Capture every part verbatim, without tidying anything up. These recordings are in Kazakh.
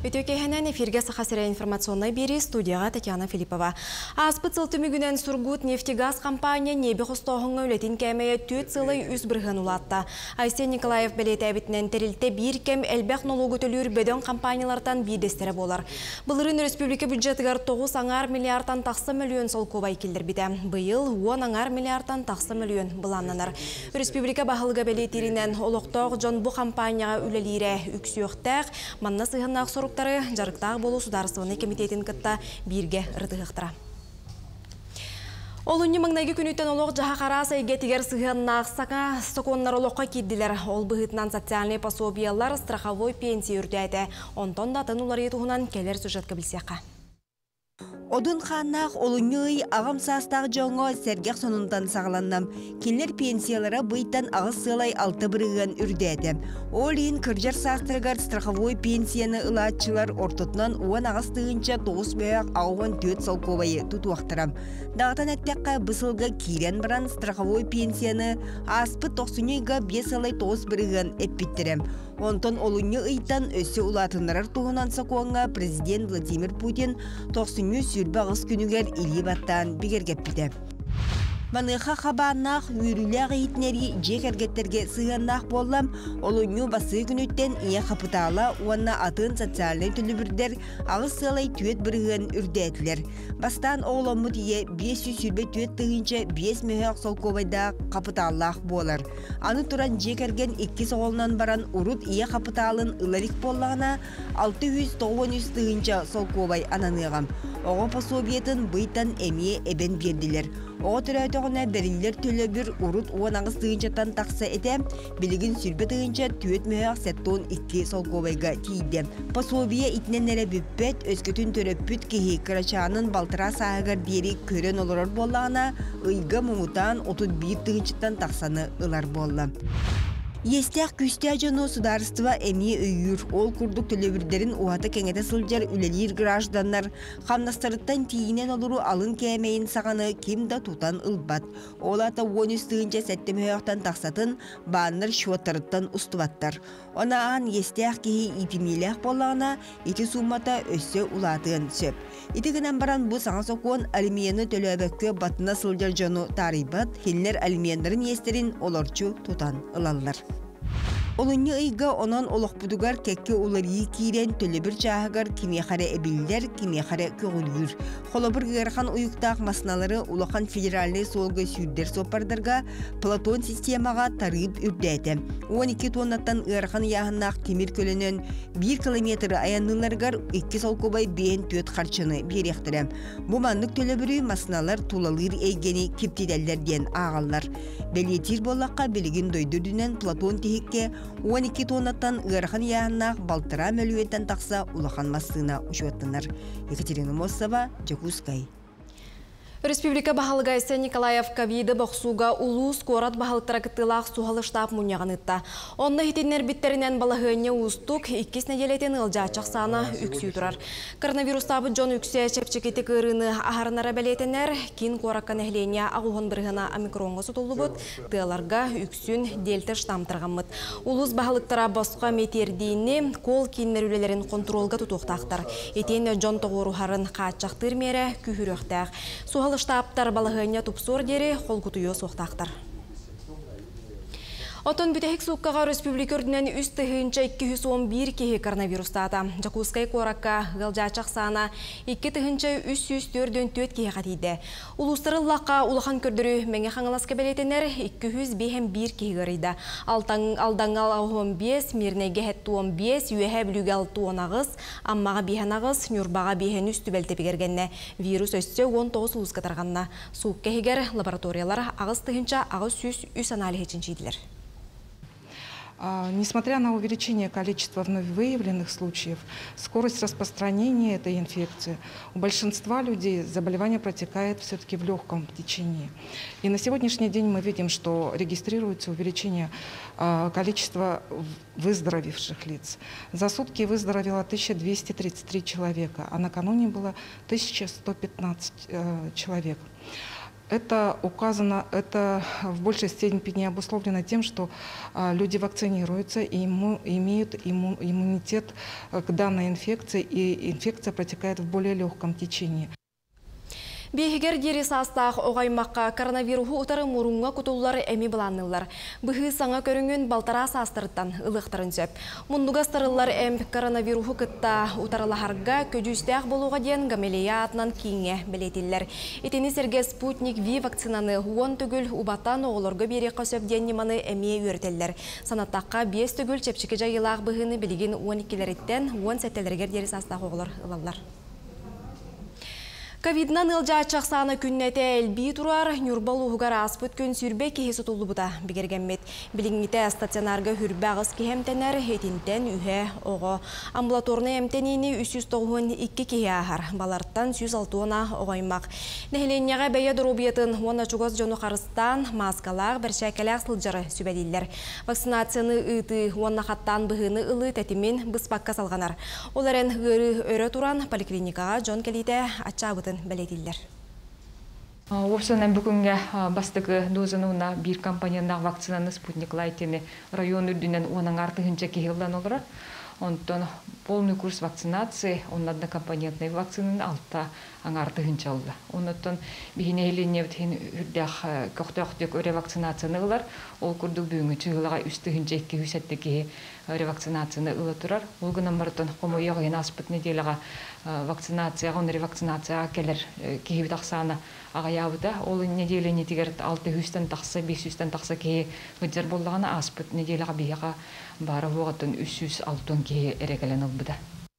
Өтөкейхенен эфирге сахасыра информационной бери студияға Татьяна Филиппова. Аспыт сылтымигүнен Сургут нефтегаз компания небе хостоғыңа өлетін кәмейе төт сылай үз бірген улатта. Айсен Николаев білеті әбітінен терілті бір кәм әлбәқ налогы төлір бөден компаниялардан бейдестері болар. Бұлырын республика бюджетігер тоғыз аңар миллиардтан тақсы миллион сол көбай келдір біді. Бұйыл он аңар миллиардтан тақсы миллион бұланнанар. Республика бағылға білетерінен олықтоқ жон бұ компанияға үлелері үксіоқтақ, манна сығынақ соруқтары жарықтағы болу сударысываны комитетін кітта бірге ұртығықтыра. Олуны маңнайғы күніттен олық жаға қараса егетігер сығынақ сақа соқонлар олыққа кедділер. Ол бұғытынан социальный пособиялар страховой пенсия үрдәді. Онтон датын олар етуғынан келер сюжеткі білсеққа. Odun xannaq olunyoy ağam sastaq jongo sergaq sonundan sağlannam. Kenler pensiyalara bıytan ağız sılay altı bırıgan ürdədi. Olin kırjar sastırgar страховой пенсияны ılaççılar ortutnan uan ağız tığınca toğuz bəyaq ağuan töt sol kobayı tutuaqtıram. Dağıtan ettəqqa bısılga kiren baran страховой пенсияны aspı toqsunyoyga beş alay toğuz bırıgan epittirem. Onton olunyo ıytan össü ulatınlarar tuğunan sakuanga Prezident Vladimir Putin toqsunyo sürbe ağız günüger ili battan bigergepide. Manıqa xabanaq yürüləq eğitneri jek ergetlerge sığannaq bollam, olunyo bası günütten iya kapitala uanna atın sotsialny tülübürder ağız sığalay tüet bırığın ürdetiler. Bastan oğlamı diye beş yüz sürbe tüet tığınca beş mühaq sol kobayda kapitallaq bolar. Anı turan jek ergen iki soğolnan baran urut iya kapitalın ılarik bollağına altı yüz doksan yüz tığınca sol kobay ananığam. Oğa pasobiyetin bıytan emiye eben berdiler. Oğa türätöğüne beriller tölöbür urut uan ağız tığınçatan taqsa edem, biligin sürbe tığınca tüet mühaq setton iki sol kobayga tiydi. Pasobiye itnenlere büppet, özgötün töröpüt kehi kıraçanın baltıra sahıgar deri kören olurur bollağına, ıyga muğutan otuz bir tığınçatan taqsanı ılar bolla. Yestaq küstəcəno sudarstva əmiyə öyür, ol kurduk tölöbürlərin uğata kengete sılcar ülelir grajdanlar, xamnastarıttan tiyinen oluru alın kəməyin sağanı kim da tutan ılbat. Olata on üç tığınca səttem höyaqtan taqsatın, bağınlar şuattarıttan ustuvattar. Ona an yestaq kehi ipimiləq bollağına, iti summata össö ulatığın söp. İti gınan baran bu sağa sokuan alimiyanı tölöbökkö batına sılcar jonu taribat, hinler alimiyanların yesterin olorçu tutan ılallar. Olunyu ıyga onan olaq budugar kekke ulariyi kiren tölöbür çağıgar kimiyakare ebiller, kimiyakare köğülgür. Xolabır gırxan uyuktaq masnaları ulaqan federalli solga sürder sopardarga Platon sistemaga tarıp ürdədi. on iki tonnattan ırxan yağınnaq temir kölünün bir kilometri ayanlılargar iki sol kobay beğen töt xarçını berektirem. Bu manlık tölöbürü masnalar tulalır eygeni kiptidellerden ağallar. Belyetir bollaqqa beligin doydurdünen Platon tehikke on iki tonnattan ırxan yağınnaq baltıra mölüyetten taqsa ulaqan masına uçuattınar. Екатерина Моссова, Джакускай. Республика Бахалгайсы Николаев ковиды бақсуға улус корат бахалықтара кытылақ суғалы штаб мұнияғаныдта. Онны хитинер биттерінен балағыне ұстық иккес неделетен ылжачақ саны үксі тұрар. Коронавирус табы жон үксе чепчекеті кырыны ағарынара бәлетенер, кин коракка нәхлене ағуғын бірғына омикронға сұтылы бұд, тыларға үксін дельта штамтырғамыд. Улус бахалықтара басқа метердейіне кол киннер үлелерін контролға тұтуқтақтар. Етен жон тоғырухарын қатшақтыр мере күхіріқтәқ. Суғалы штабтар балығыне тупсор дері қол күтуyo соқтақтар. Отон бүтәхік суққаға республика үрдінен үст тығынша екі жүз он бір кеге коронавирустата. Жакускай коракка ғылжачақ сана екі тығынша үш жүз төрт кеге қатиді. Улустары лаққа улахан көрдірі мәңе қаңыласқа бәлетенер екі жүз бір кеге ғырыйды. Алдаңал он бес, мирнеге хәтті он бес, үйәхә білуге алты он ағыз, аммаға бейхен ағыз, нүрбаға бейхен үсті бәлті бігергенне. Вирус өсті он тоғыз ұлыз қатарғанна. Суық кегер лабораториялар ағыз тығынша ағыз жүз үш анализ için жейділер. Несмотря на увеличение количества вновь выявленных случаев, скорость распространения этой инфекции у большинства людей заболевание протекает все-таки в легком течении. И на сегодняшний день мы видим, что регистрируется увеличение количества выздоровевших лиц. За сутки выздоровело тысяча двести тридцать три человека, а накануне было тысяча сто пятнадцать человек. Это указано, это в большей степени обусловлено тем, что а, люди вакцинируются и иму, имеют имму, иммунитет к данной инфекции, и инфекция протекает в более легком течении. Бейгер дері састақ оғаймаққа коронавирусу ұтары мұрынға күтулары әмі бұланылар. Бұхы саңа көріңін балтара састырыттан ұлықтырын сөп. Мұндыға стырылар әм коронавирусу күтті ұтарылағарға көдюстәқ болуға ден гамелея атынан кейінге білетілер. Етені серге Спутник Ви вакцинаны он түгіл ұбаттан оғылырғы бері қасөп деннеманы әме өртелер. Санаттаққа бес түгіл чепчікі жайылақ бұғыны білеген он икілереттен он сәттелергер дері састақ оғылыр ұлалар. Ковиднан ылжа чақсаны күннәте әлбей тұрар, нүрбал ұғығар аспыт күн сүрбе кехесі тұлы бұда бігергенмет. Біліңмете стационарға хүрбе ағыз кехемтенер етінтен үйе оғы. Амбулаторны әмтенені үч жүз тоғыз икки кеhe ағар, баларттан жүз алты оғаймақ. Нәхіленеға бәйе дұрубиетін оны чуғыз жону қарыстан маскалақ, біршәкәләқ сылжары сүбәділер. Вакцинацияны ұйты оны қаттан бұғыны ұлы тәтімен бұспаққа салғанар. Оларын ғыры өрі тұран поликлиникаға жон кәлейті атчабыты белетиллер. Опсонан бүгінге бастығы дозынуына бір компанияның вакцинаны Спутник Лайтені район үрдінен оның артығынша кехілдан олар. Онтон полный курс вакцинации, он одна компонентная вакцина алта аңартығынша олды. Онтон бігіне еліне бітін үрдіғ көқтіқтік өре вакцинацияны олар, ол күрді бүгінгі чығылыға үстігінше екі үсетті кеге өре вакцинацияны ұлы тұрар. Ол күнін бұрытын қому еғын аспыт неделіға вакцинацияға, он ревакцинацияға келер кеге тақсаны ағаябыда. Ол неделі нетігер алты үстен тақсы, бес үстен тақсы кеге өдер болдағаны аспыт неделіға бейіға бары оғатын үш жүз алтын кеге әрекелен олбыда.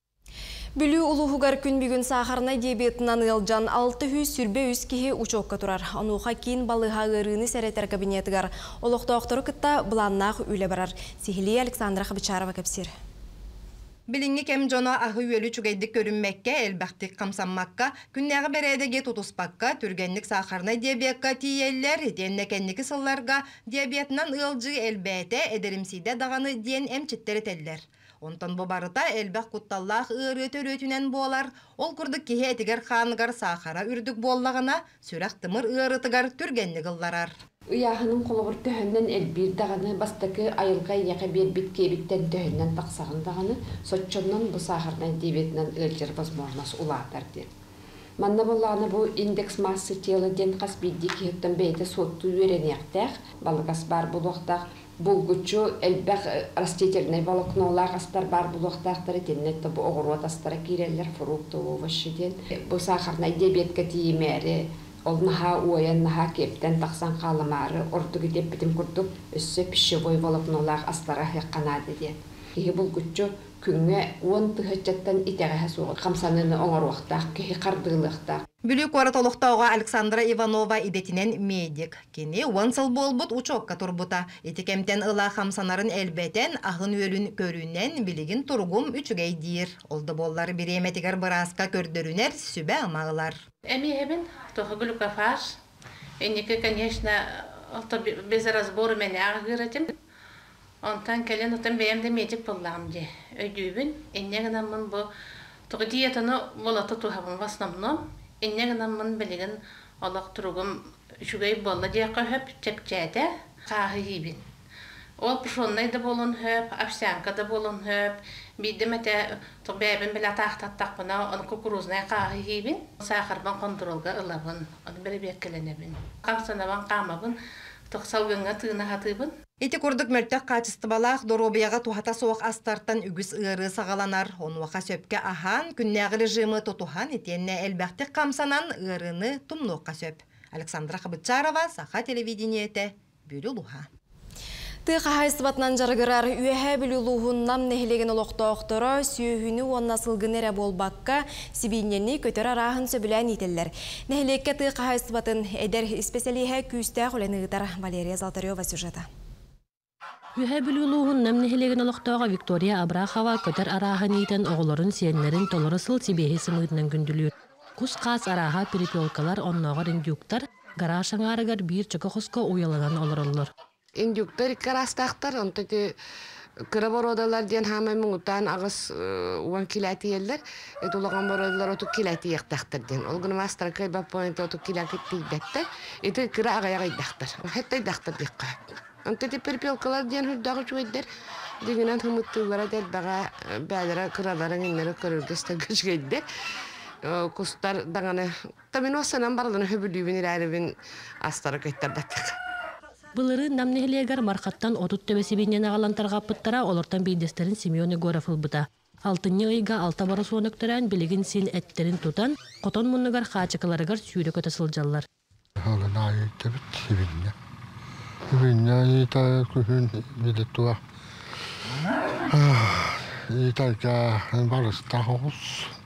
Бүлі ұлығығар күн бүгін сахарна диабетынан ұлжан алты жүз сүрбе үз кеге ұчоққа тұрар. Ануға кейін балыға ғырыны сәреттер кабинетігар. Олықта оқтыры күтті бұланнақ үйлі барар. Сихили Александра Хабычарова кәпсер. Билинги кем жоно ахы үйелі чүгейдік көрінмекке, әлбәқтік қамсанмаққа, күннәғы бәрәдеге тұтыспаққа, түргенлік сахарна диабетка тиеллер, деннекеннекі сылларға диабетынан ұлжы әлбәті әдерімсейді дағаны ден әмчеттері тәллер. Онтан bu barıta elbək kuttallaq ıırıt örötünen bolar, ol kurduk kehe etiger xanıgar sahara ürdük bollağına, sürək tımır ıırıtıgar türgenlik ıllarar. Uyağının qolğur töhündən elbir dağını, bastakı ayılğa yaqa bir bitke bitten töhündən taqsağın dağını, soççondan bu sahardan dibetindən ılcır bozmornas ulatar der. Manna bollağını bu indeks massı tiyeli den qas bildi ki hütten beyde sottu öğreniyaqtaq, balıqas bar buluqtaq, Bulguçu elbək rastительный волокнолар астар бар булуқтақтары теннетті бұл оғырот астара кирелер, фрукты, овощиден. Бұл сахарна диабетка тиемері, ол наха уайан, наха кептен тақсан қалымары, ордығы деп бітім күрдік, өссі пішевой волокнолар астара хеққанады ден. Кеге булгучу күнге он тұхытчаттан итеғі соғы қамсаныны оңыр уақтақ, кеге қардығылықтақ. Бүлік оратолықтауға Александра Иванова идетінен медик. Кені он сыл болбут учокка турбута. Етекемтен ыла хамсанарын әлбәтен ағын өлін көрінен білігін тургум үчігей дейір. Олды боллары бір еметігер бұраска көрдірінер сүбә амағылар. Әмейбін, тоғы глюкофаж. Енекі, конечно, без разборы мәне ағығыратым. Онтан кәлен ұтын бәйімді медик боллағым де. Өйдүйбін, еннегінен мұн бұл тұғы диетаны болаты туғабын в основном. Иннегінен мұн білігін олақ тұрғым жүгей болы дейқі хөп чепчәді қағы ебін. Ол пұшоннайды болын хөп, овсянкада болын хөп, бейдім әті тұғбәйбін білі тақтаттақ бұна, оны кукурузнай қағы ебін. Сақырбан контролға ылабын, оны бірі беккеленебін. Қамсанабан қамабын, тұқсалғынға тыына хатыбын. Ити курдук мөлтөк качысты балақ доробияға тухата соқ астартан үгіз ыры сағаланар. Онуақа сөпке ахан, күннәғы режимы тотухан етенне әлбәқті қамсанан ырыны тумнуққа сөп. Александра Хабычарова, Саха телевидениеті, Бүрі Луха. Тыға хайсыбатынан жарғырар үйәхә білі луғыннам нәхілеген олықта оқтыры сүйіхіні онна сылғын әрі болбаққа сибейнені көтер арағын сөбілән етелер. Нәхілекке тыға хайсыбатын әдер специалиға күйістәқ оленігітар Валерия Золотарева сюжета. Үйәхә білі луғыннам нәхілеген олықтаға Виктория Абрахова көтер арағын етін оғыларын сиенлерін толырысыл сибейі сымығынан күнділер. Құс қас араға перепелкалар оннағыр индюктар гарашаңарығар бір чықы құсқа уяланан олырылыр. Индюктар карастақтар, онтаки Kıra borodalar diyen hamay muğutan ağız uvan kilati yerler. Et ulağın borodalar otuk kilati yaktaktır diyen. Olgunu mastara kayba pointi otuk kilati better. Eti kıra ağaya gaydaktır. Hatta gaydaktır dikka. Ante de perpelkalar diyen hüddağı çuvedder. Diginen hımıttılara del bağa bədara kıraların inleri kırırgısta güç geydi. Kustar dağını tabi o sanan barılığını höbülüğün ilerivin astara kaytardattık. Былыры намнехилегер мархаттан отут төбесибинен агалантар гаппыттара олортан бейдестерин Семен Егоров ылбыта. Алтынны ыйга алта бары суонуктаран билигин син эттерин тутан, котон муннугар хачакаларыгар сүйрө көтө сылжаллар. Халына айттыбыт сибинне. Сибинне айта күхүн билетуа. Итайка барыста хоус.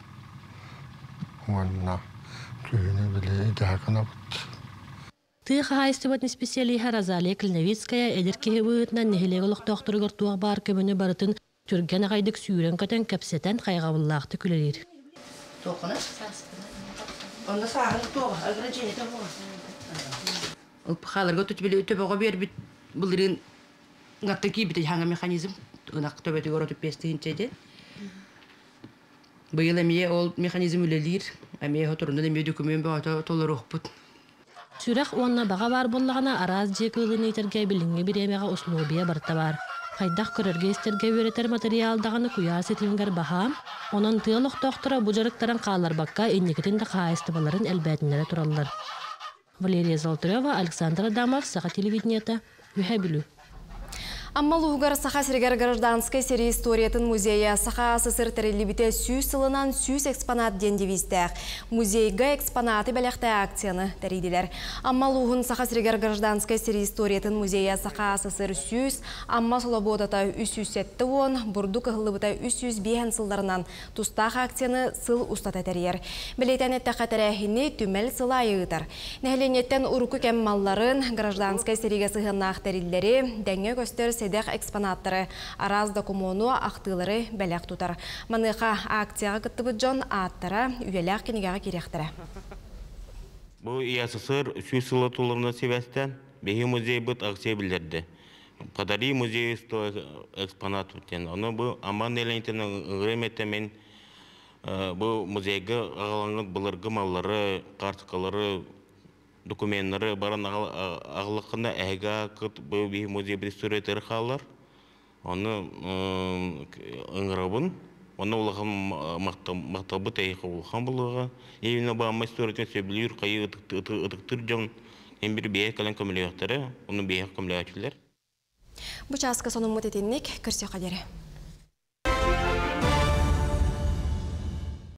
Уанна күхүнү биле идакана бут. Тыха хайстыбатын специалиха Розалия Клиновицкая элеркеһи быытынан нехилеголох доктор туах бар көмөнө барытын түрген агайдык сүйрен көтөн кепсетен хайгабыллаакты күлелир. Токуна? Онда сагын тога, ограничение тога. Ол халарга төтүбүлө төбөгө бербит булырын гатта кийбите ханга механизм ынак төбөтү көрөтүп бестинчеде. Быйыл эмие ол механизм үлелир, эмие хоторунда эмие документ бата толорохпут. Сүрәх уанна бага бар боллагана араз жекылыны итерге билинге биремега услубия барта бар. Хайдах көрөргө истерге өретер материалдаганы куя сетингер баха, онон тыялык доктора бу жарыктаран каалар бакка инникетин да каастыбаларын элбетинере тураллар. Валерия Золотарева, Александр Адамов, Саха телевидениета, Юхабилю. Аммалугар Саха Сиргар гражданской серии историятын музея Саха СССР терелибите сүйс сылынан сүйс экспонат дендевистер. Музейга экспонаты бәләхті акцияны тәрейділер. Аммалугын Саха Сиргар гражданской серии историятын музея Саха СССР сүйс, амма солободата үс жүз сетті он, бурду кығылыбыта үс жүз бейін сылдарынан тустақ акцияны сыл устата тәрейер. Білейтен әтті қатарәхіні түмәл сыла айығытар. Нәхленеттен ұруку кәммалларын гражданской сериге сығынақ тәрелері дәңе көстер седех экспонаттары араз докумону ақтылары бәләк тутар. Маныға акцияға кыттыбы Джон аттара үйеләк кенегеға керектірі. Бұл ИССР сүйс сылы тулырына себестен бейі музей бұд акция білдерді. Қадари музей сто экспонат өттен. Оны бұл аман елентінің ғыреметімен бұл музейгі ағалаңыз бұлырғы маллары, қартықалары, документтары баран ағылықында әйға күт бұл бейі музей бір сүретері қалар. Оны ұңырабын, оны олағын мақтабы тәйіқі олған бұлыға. Евіне бағамай сүретен сөбілер қайы ұтықтыр жон. Ең бір бейі кәлін көмілі өқтері, оны бейі көмілі өтілер. Бұчасқы соның мұт етінік көрсе қадері.